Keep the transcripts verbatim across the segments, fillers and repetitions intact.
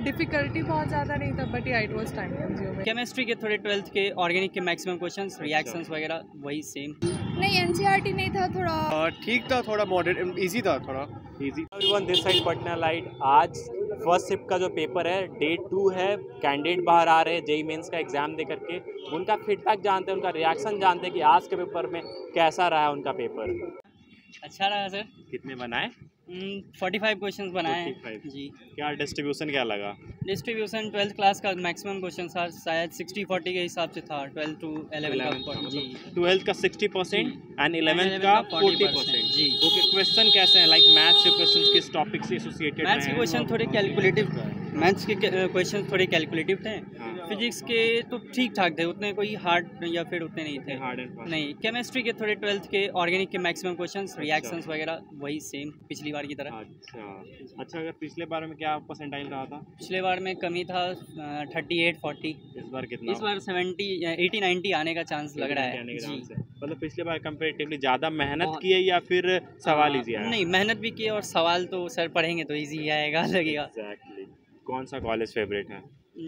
Difficulty बहुत ज़्यादा नहीं था, but yeah it was time consuming. Chemistry के थोड़े ट्वेल्थ के ऑर्गेनिक के मैक्सिमम क्वेश्चंस, रिएक्शंस वगैरह वही सेम। नहीं, एनसीईआरटी नहीं था, थोड़ा ठीक था, थोड़ा मॉडरेट इजी था, थोड़ा easy. Everyone this side Patna light. आज फर्स्ट शिफ्ट का जो पेपर है डे टू है, कैंडिडेट बाहर आ रहे हैं जेई मेंस का एग्जाम दे करके, उनका फीडबैक जानते हैं, उनका रिएक्शन जानते हैं कि आज के पेपर में कैसा रहा उनका पेपर। अच्छा रहा सर। कितने बनाए? फोर्टी फाइव क्वेश्चन बनाए हैं जी। क्या डिस्ट्रीब्यूशन क्या लगा? डिस्ट्रीब्यूशन ट्वेल्थ क्लास का मैक्सिमम क्वेश्चन था, शायद सिक्सटी फोर्टी के हिसाब से था। ट्वेल्थ टू इलेवन का जी। ट्वेल्थ का सिक्सटी परसेंट एंड इलेवेंथ का फोर्टी परसेंट जी। ओके, क्वेश्चन कैसे हैं? लाइक मैथ्स के क्वेश्चन किस टॉपिक से एसोसिएटेड हैं? मैथ्स के क्वेश्चन थोड़े कैलकुलेटिव मैथ्स के क्वेश्चन थोड़े कैलकुलेटिव थे। फिजिक्स के तो ठीक ठाक थे, उतने कोई हार्ड या फिर उतने नहीं थे। हार्ड एंड नहीं, केमिस्ट्री के थोड़े ट्वेल्थ के ऑर्गेनिक के मैक्सिमम क्वेश्चंस, रिएक्शंस वगैरह वही सेम पिछली बार की तरह। अच्छा अच्छा, अगर पिछले बार में क्या परसेंटाइल रहा था? पिछले बार में कमी था थर्टी एट फोर्टी। इस बार कितना? इस बार सेवेंटी एटी नाइन्टी आने का चांस लग रहा है जी। मतलब पिछले बार कंपेरेटिवली ज़्यादा मेहनत की है या फिर सवाल इजी आया? नहीं, मेहनत भी की है और सवाल तो सर पढ़ेंगे तो इजी आएगा लगेगा। एग्जैक्टली। कौन सा कॉलेज फेवरेट है?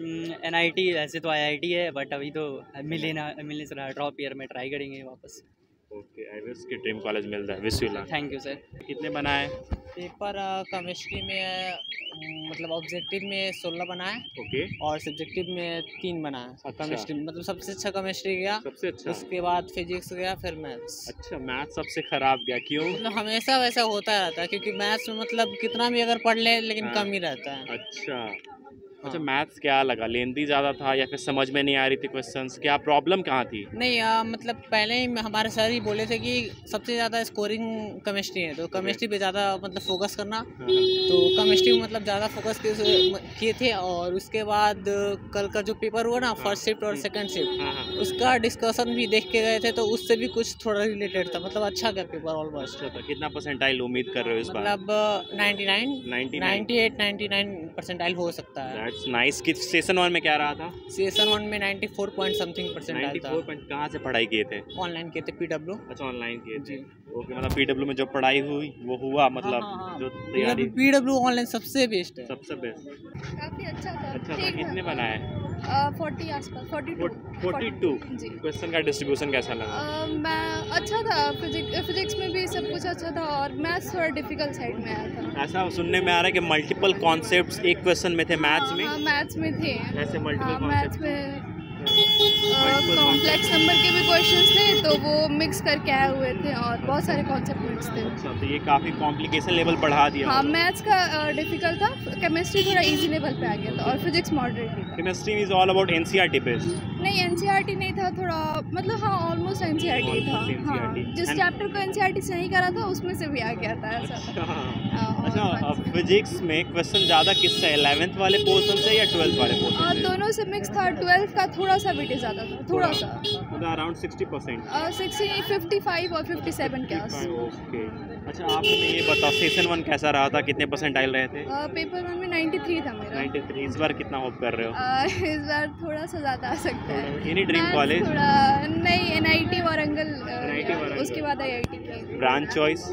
एन आई टी, ऐसे तो आई आई टी है, बट अभी तो मिले ना मिलने से रहा, ड्रॉप ईयर में ट्राई करेंगे वापस। ओके, आई विश की ड्रीम कॉलेज मिल जाए। Wish you luck. Thank you sir. कितने बनाए? पेपर केमिस्ट्री में मतलब ऑब्जेक्टिव में सोलह बनाए। ओके। और सब्जेक्टिव में तीन बनाए। अच्छा। केमिस्ट्री मतलब सबसे अच्छा केमिस्ट्री गया, सबसे अच्छा। उसके बाद फिजिक्स गया, फिर मैथ्स। अच्छा, मैथ्स सबसे खराब गया, क्यों? मतलब हमेशा वैसा होता रहता है, क्योंकि मैथ्स में मतलब कितना भी अगर पढ़ ले लेकिन हाँ। कम ही रहता है। अच्छा अच्छा, मैथ्स क्या लगा? लेंदी ज़्यादा था या फिर समझ में नहीं आ रही थी क्वेश्चंस? क्या प्रॉब्लम कहाँ थी? नहीं आ, मतलब पहले ही हमारे सर ही बोले थे कि सबसे ज़्यादा स्कोरिंग केमिस्ट्री है, तो केमिस्ट्री पे ज़्यादा मतलब फोकस करना। हाँ। तो केमिस्ट्री में मतलब ज़्यादा फोकस किए थे। और उसके बाद कल का जो पेपर हुआ ना, फर्स्ट शिफ्ट और सेकंड शिफ्ट, हाँ, हाँ। उसका डिस्कशन भी देख के गए थे, तो उससे भी कुछ थोड़ा रिलेटेड था। मतलब अच्छा गया पेपर ऑलमोस्ट। अच्छा था। कितना परसेंटाइल उम्मीद कर रहे हो इस बार? मतलब ninety nine ninety ninety eight ninety nine percentile हो सकता है। That's nice. कि सेशन वन में क्या रहा था? सेशन वन में ninety four point something percentile था। चौरानवे पॉइंट कहाँ से पढ़ाई किए थे? ऑनलाइन किए थे, पीडब्ल्यू। अच्छा, ऑनलाइन किए थे जी। ओके, मतलब पीडब्ल्यू में जो पढ़ाई हुई वो हुआ, मतलब हाँ, हाँ, हाँ। जो तैयारी पीडब्ल्यू ऑनलाइन सबसे बेस्ट है। सबसे बेस्ट। काफ़ी अच्छा था। अच्छा था। कितने बनाए? फोर्टी आसपास, फोर्टी टू। Forty two. जी। क्वेश्चन का डिस्ट्रीब्यूशन कैसा लगा? अ, मैं अच्छा था, फिजिक्स फिजिक्स में भी सब कुछ अच्छा था, और मैथ्स थोड़ा डिफिकल्ट साइड में आया था। ऐसा सुनने में आ रहा है कि मल्टीपल कॉन्सेप्ट्स एक क्वेश्चन में थे मैथ्स में। हाँ, मैथ्स में थे। ऐसे मल्टीपल हाँ, मैथ्स कॉन्सेप्ट्स में कॉम्प्लेक्स नंबर के भी क्वेश्चंस थे, तो वो मिक्स करके आए हुए थे, और बहुत सारे कॉन्सेप्ट मिक्स थे। अच्छा, तो ये काफ़ी कॉम्प्लिकेशन लेवल बढ़ा दिया। हाँ, मैथ्स का डिफिकल्ट था, केमिस्ट्री थोड़ा इजी लेवल पे आ गया था, और फिजिक्स मॉडरेट ही था। Chemistry is all about NCERT based. नहीं, एनसीईआरटी नहीं था, थोड़ा मतलब हाँ ऑलमोस्ट एनसीईआरटी था। Almost हाँ, N C E R T. जिस And- चैप्टर को एनसीईआरटी से नहीं करा था उसमें से भी आ गया था ऐसा। हाँ, और अच्छा, बाकी- फिजिक्स में क्वेश्चन ज़्यादा किससे? इलेवेंथ वाले पोर्शन से या ट्वेल्थ वाले और पोर्शन से? दोनों से मिक्स था। ट्वेल्थ का थोड़ा सा वेटेज ज़्यादा था, थोड़ा सा मतलब around sixty percent. Sixty fifty five और फिफ्टी सेवन के आस। ओके। अच्छा, आप हमें ये बताओ, सेशन वन कैसा रहा था? कितने परसेंटाइल रहे थे? पेपर वन में नाइन्टी थ्री था मेरा। Ninety three. इस बार कितना होप कर रहे हो? अ, इस बार थोड़ा सा ज़्यादा आ सकता है। Any dream Maths college? थोड़ा नहीं, NIT Warangal, N I T Warangal. उसके बाद आईआईटी की। Branch choice?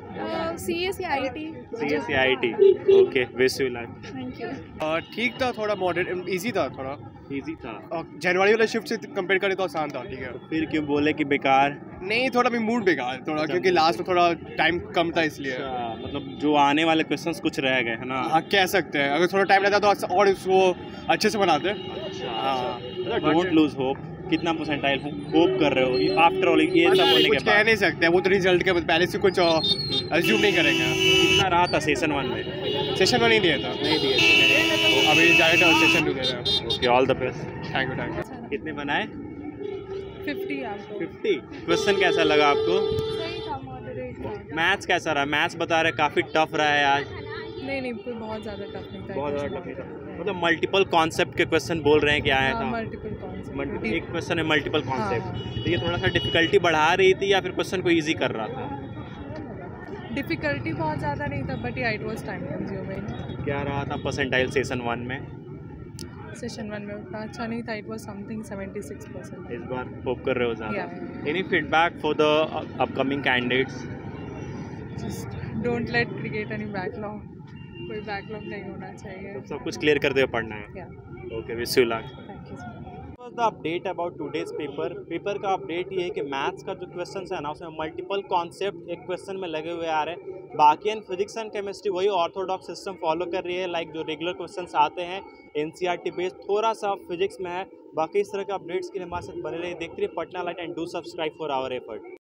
सीएस या IT. C S I T. Okay, wish you luck. Thank you. ठीक था, थोड़ा मॉडरेट इजी था, थोड़ा इजी था। जनवरी वाले शिफ्ट से कंपेयर करें तो आसान था। ठीक है, फिर क्यों बोले कि बेकार? नहीं, थोड़ा भी मूड बेकार थोड़ा, अच्छा, क्योंकि लास्ट में थोड़ा टाइम कम था इसलिए। अच्छा, मतलब जो आने वाले क्वेश्चंस कुछ रह गए है ना? हाँ, कह सकते हैं, अगर थोड़ा टाइम रहता तो और उसको अच्छे से बनाते। अच्छा, डोंट लूज होप। कितना परसेंटाइल होप कर रहे हो आफ्टर ऑल ये सब होने के कुछ कह बाद? नहीं सकते, वो तो रिजल्ट के पहले से कुछ अज्यूम नहीं करेंगे। कितना रहा था सेशन वन में? सेशन वन नहीं दिया था, नहीं दिए थे। तो अभी जाएगा सेशन टू दे रहे हैं। Okay, all the best. Thank you thank you. कितने बनाए? फिफ्टी आपको। फिफ्टी। क्वेश्चन कैसा लगा आपको? सही था, मॉडरेट था। मैथ्स कैसा रहा? मैथ्स बता रहे काफ़ी टफ रहा है आज। नहीं नहीं, कोई बहुत ज़्यादा टफ नहीं था। बहुत ज़्यादा टफ नहीं था। मतलब मल्टीपल कॉन्सेप्ट के क्वेश्चन बोल रहे हैं कि आया था। Multiple concept. मल्टी- एक क्वेश्चन है मल्टीपल कॉन्सेप्ट। हाँ। तो ये थोड़ा सा डिफिकल्टी बढ़ा रही थी या फिर क्वेश्चन को इजी कर रहा था? डिफिकल्टी बहुत ज़्यादा नहीं था, but yeah it was time consuming. क्या रहा था परसेंटाइल सेशन वन में? सेशन वन में उतना अच्छा नहीं था, it was something seventy six percent. इस बार होप कर रहे हो ज़्यादा? Yeah, yeah, any feedback for the upcoming candidates? Just don't let create any backlog. कोई बैकलॉग नहीं होना चाहिए। तो सब कुछ क्लियर करते हुए पढ़ना है। Yeah okay, wish you luck. Thank you sir. The update about today's paper paper का अपडेट ये है कि मैथ्स का जो क्वेश्चन है ना उसमें मल्टीपल कॉन्सेप्ट एक क्वेश्चन में लगे हुए आ रहे हैं। बाकी एंड फिजिक्स एंड केमिस्ट्री वही ऑर्थोडॉक्स सिस्टम फॉलो कर रही है, लाइक जो रेगुलर क्वेश्चंस आते हैं एनसीईआरटी बेस्ड, थोड़ा सा फिजिक्स में है। बाकी इस तरह के अपडेट्स के लिए हमारे साथ बने रहिए, देखते रहिए Patna light and do subscribe for our effort.